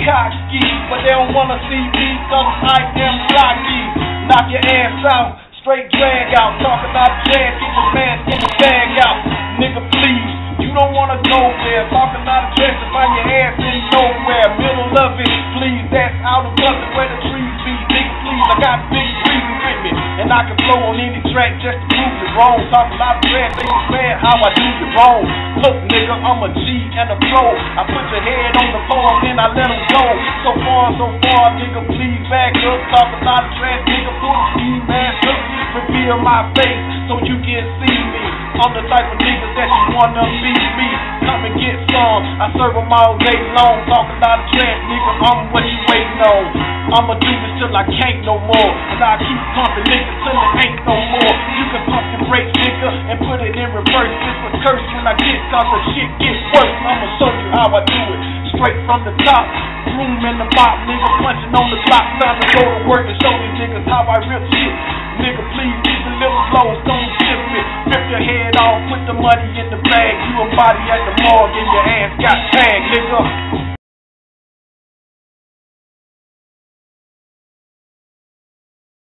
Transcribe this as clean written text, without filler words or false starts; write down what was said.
cocky, but they don't wanna see me, cause I am blocky. Knock your ass out, straight drag out. Talk about drag, get your man, get the bag out. Nigga, please, you don't wanna go there. Talking out of dress to find your ass in nowhere. Middle of it, please, that's out of public where the trees be. Nigga, please, I got big trees with me, and I can flow on any track just to prove it wrong. Talking about drag, they bad how I do you wrong. Look, nigga, I'm a G and a pro. I put your head on the floor and then I let them go. So far, nigga, please back up. Talking about drag, nigga, put a ski mask up. Reveal my face so you can see me. I'm the type of nigga that you wanna be me. Come and get some, I serve them all day long. Talking about a trash, nigga, I'm what you waiting on. I'ma do this till I can't no more, and I keep pumping nigga till it ain't no more. You can pump your brakes, nigga, and put it in reverse. It's a curse when I get, cause the shit gets worse. I'ma show you how I do it, straight from the top. Room in the mop, nigga, punching on the clock. Time to go to work and show these niggas how I rip shit. Nigga, please, keep the little flows, don't shift it. Rip your head off, put the money in the bag. You a body at the morgue and your ass got